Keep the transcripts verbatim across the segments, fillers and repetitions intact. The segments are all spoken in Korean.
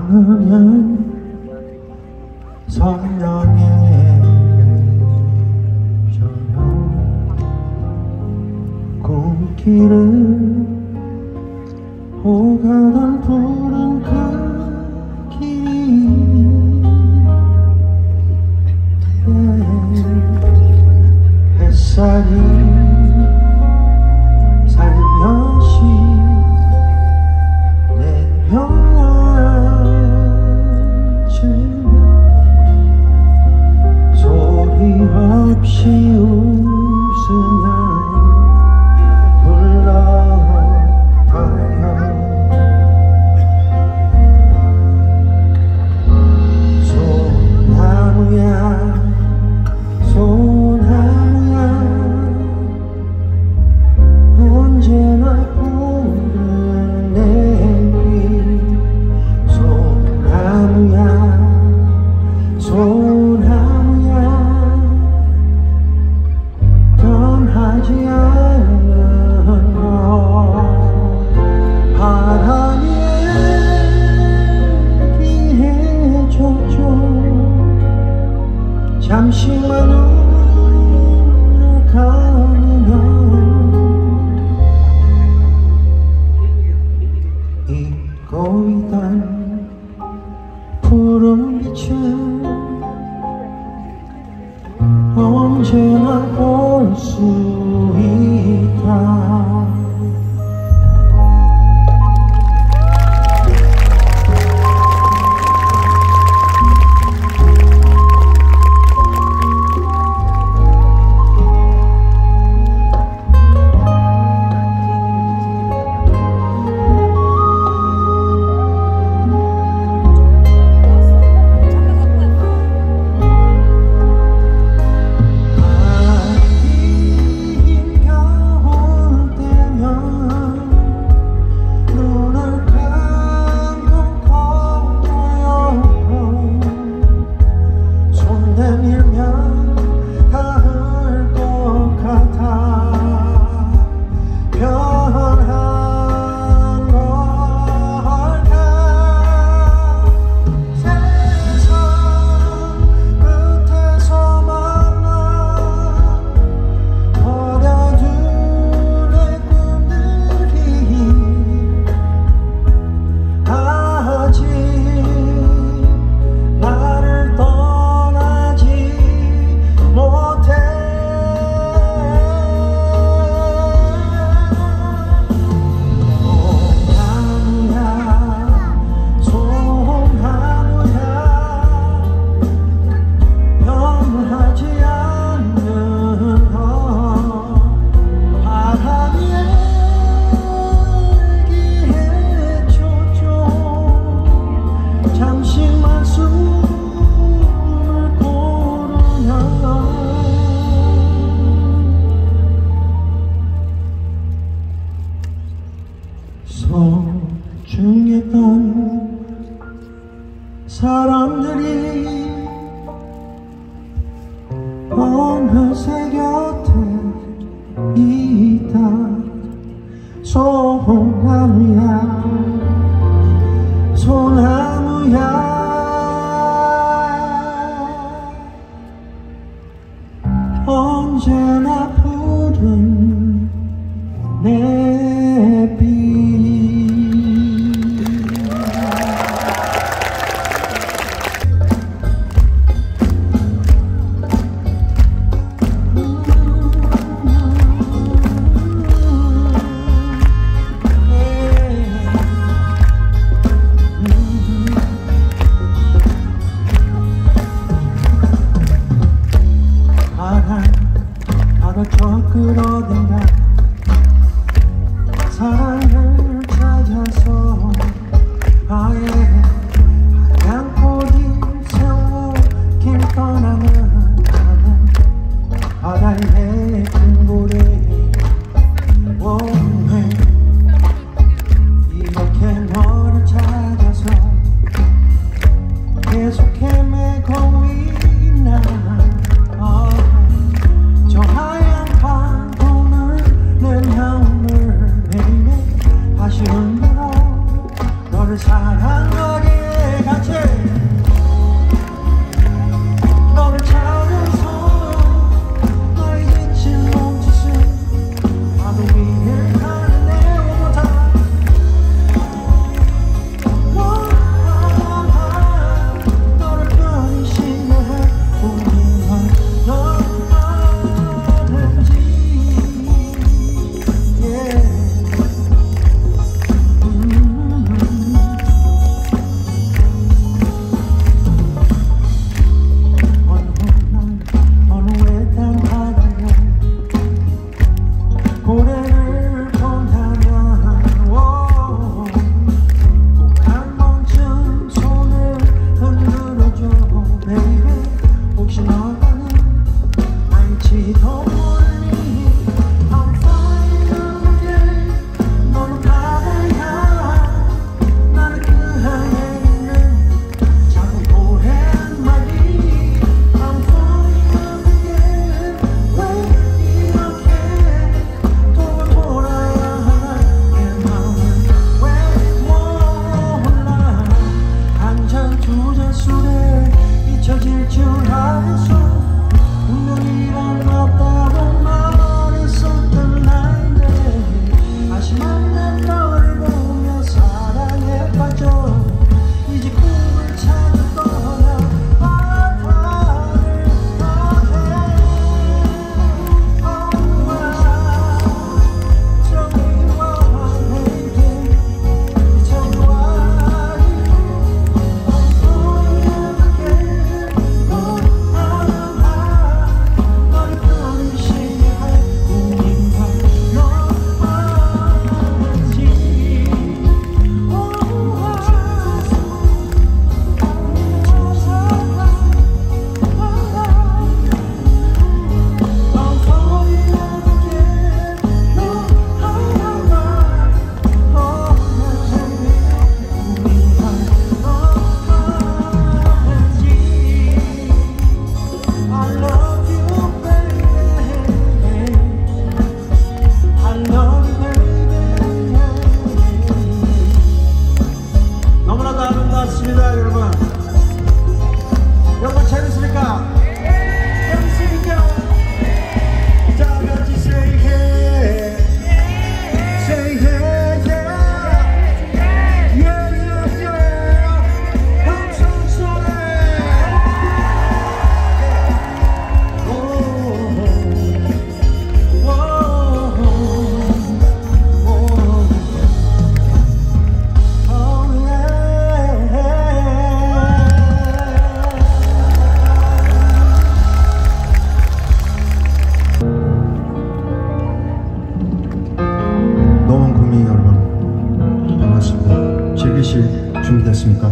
가느냐 성령의 저녁 꿈길을 오가던 푸른 그 길이 햇살이 살며시 없이 웃으며 불러가요. 소나무야 소나무야 언제나 부른 내 귀 소나무야 소나무야 하지 않는 너 바람이 얘기해줘줘 잠시만 울어가면 잊고 있던 푸른 빛은 언제나 볼 수 있다. 소중했던 사람들이 어느새 곁에 있다. 소나무야 소나무야 언제나 푸른 내 빛. 바다 저 끌어댄다. 사랑을 찾아서 아예 하얀 꽃이 세워 길 떠나는 나는 바다의 큰 고래 오해 이렇게 너를 찾아서 계속 헤매고 있나. 저 하얀 파도는 내 마음을 내리네. 다시 흔들어 너를 사랑하게 노원 국민 여러분 반갑습니다. 즐기실 준비됐습니까?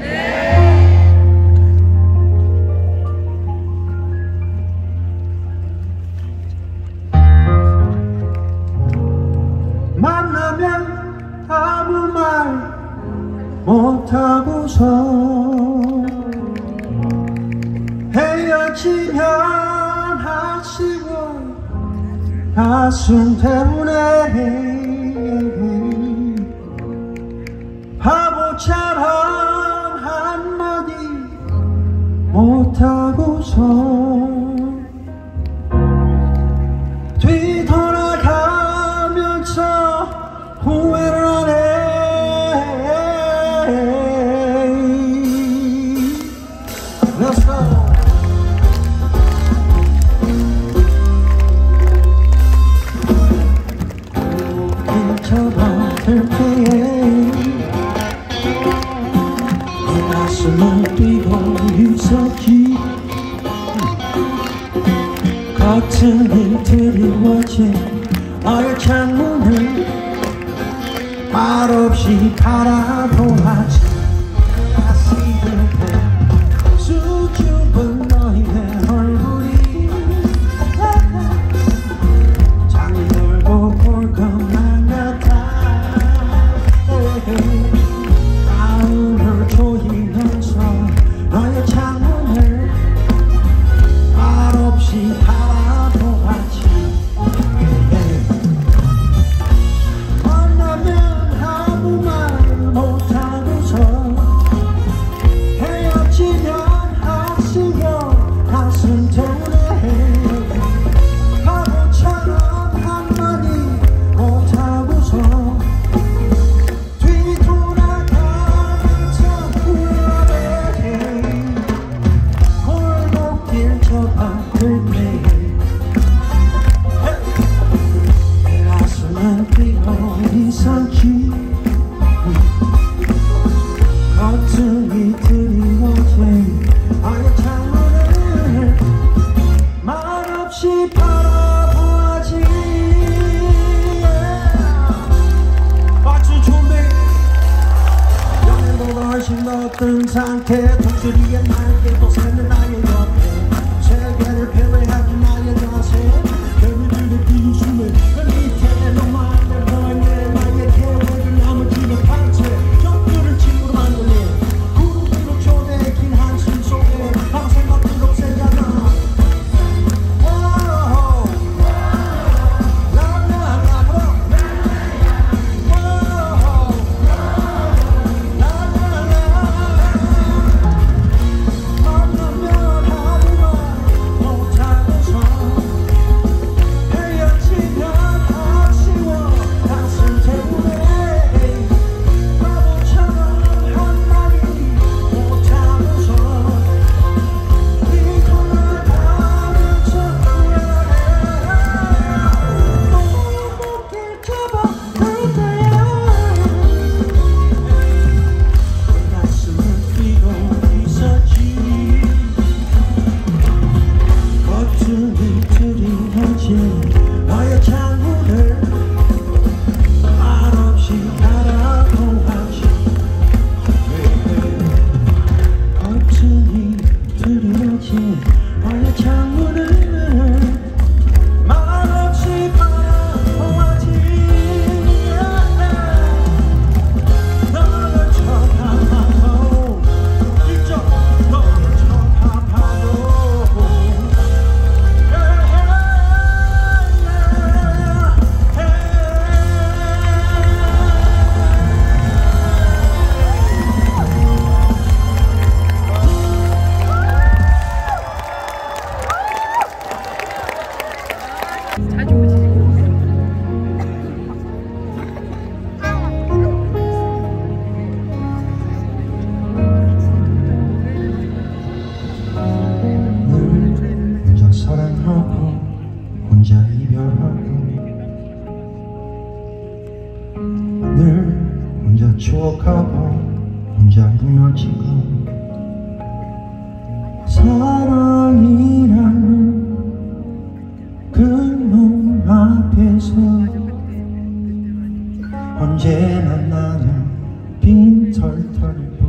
만나면 아무 말 못하고서 헤어지면 아쉬워 가슴 때문에 바보처럼 한마디 못하고서 뒤돌아가면서 후회를 하네. Let's go. 인쳐버릴 때에 내 가슴을 뛰고 있었지. 같은 일들이 왔지. 나의 창문을 말없이 바라보았지. 수줍은 너의 얼굴이 장을 보고 볼 것만 같아. 마음을 조이면서 너의 창문을 말없이 바라보았지. 만나면 아무 말 못하고서 헤어지면 아쉬워 가슴 때문에 바보처럼 한마디 못하고서 뒤돌아가면서 후회해. 골목길 저 앞을 때 내 가슴은 뛰고 있었지. 같은 이틀이 오지. 나의 창문을 말없이 바라보았지. 박수 준비. 연애보다 훨씬 더 뜬 상태. 독수리의 날개도 새는 나의 옆에 세계를 패배하기 나의 자세. 별들의 비웃음에 그 밑에 너만의 보내 나의 계획을 나머지는 반채. 적들을 친구로 만드네. 구름 위로 초대해 긴 한숨 속에 밤새 막히고 새잖아. 나의 창문을 말없이 바라보았지. 버튼이 들어오지. 나의 창문을 말없이 바라보았지. 너를 쳐다봐도 직접 너를 쳐다봐도 혼자 이별하고 늘 혼자 추억하고 혼자 무너지고 사랑이라는 그 놈 앞에서 언제나 나는 빈털털뿐.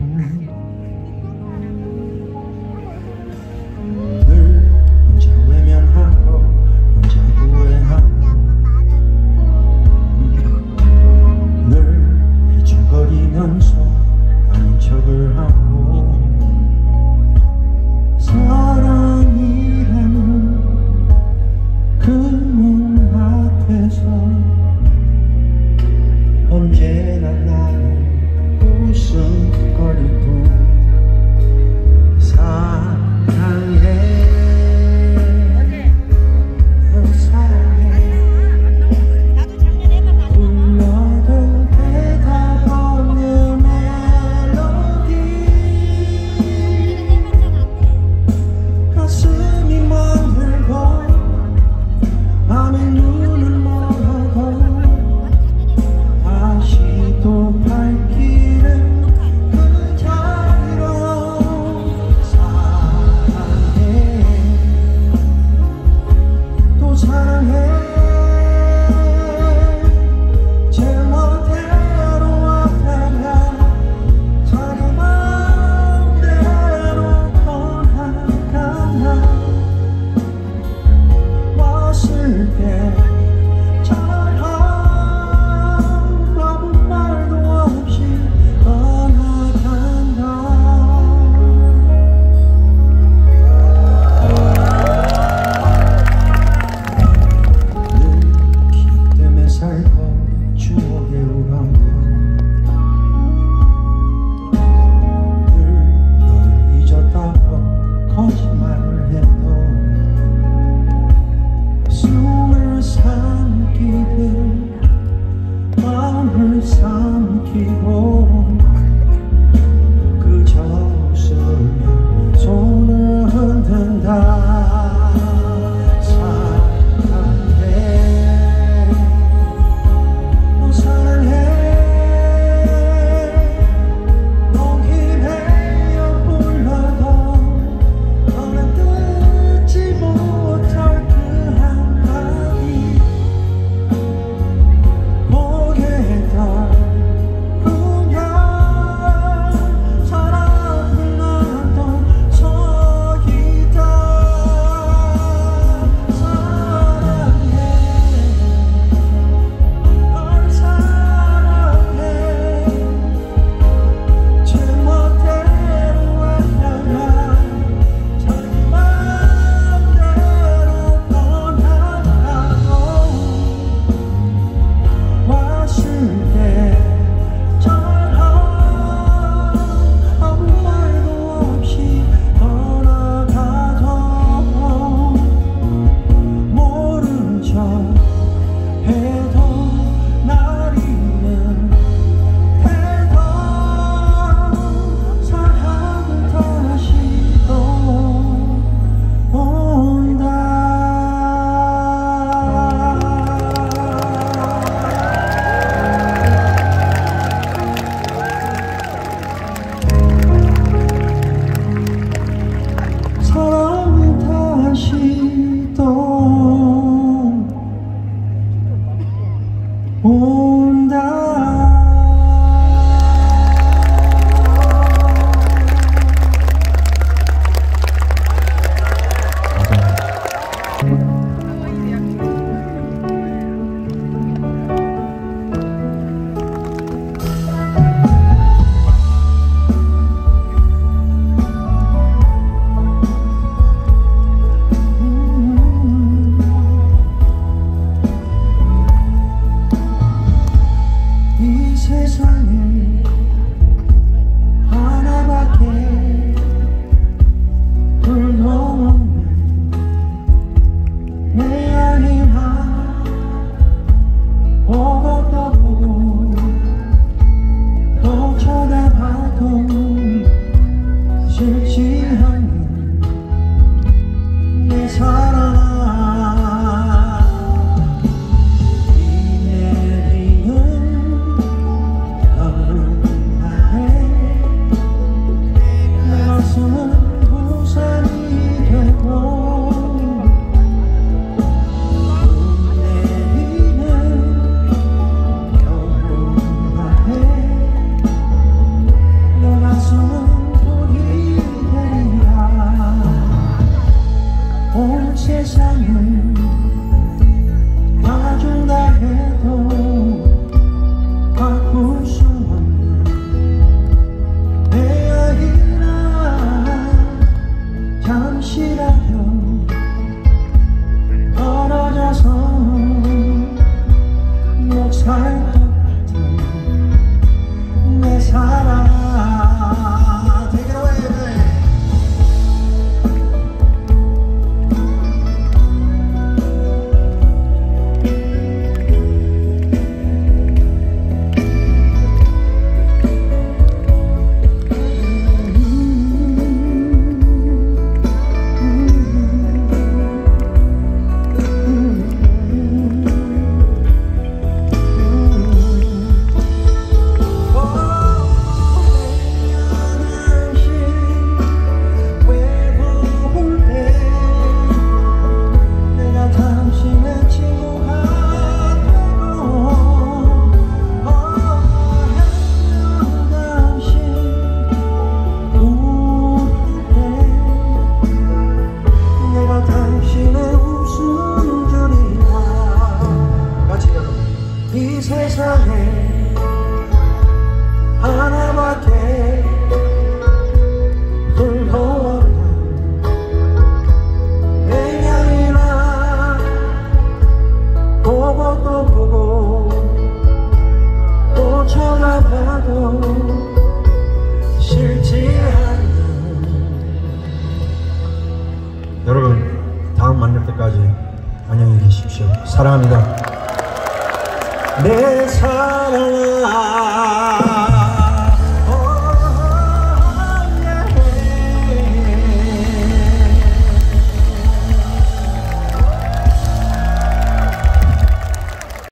늘 혼자 외면하고 혼자 후회하고 늘 헤쳐거리면서 아닌 척을 하고 사랑이라는 그 문 앞에서 언제나 나는 웃음거릴 뿐. 사랑해 사랑해 불러도 대답 없는 멜로디. 가슴이 멍들고 맘에 눈은 멀어도 다시 또 발길은 그 자리로. 사랑해 또 사랑해. 제멋대로 왔다가 자기 맘대로 떠나간다. 왔을 때 거짓말을 해도 숨을 삼키듯 마음을 삼키고 그저 웃으며 손을 흔든다. 만날 때까지 안녕히 계십시오. 사랑합니다. 내 사랑아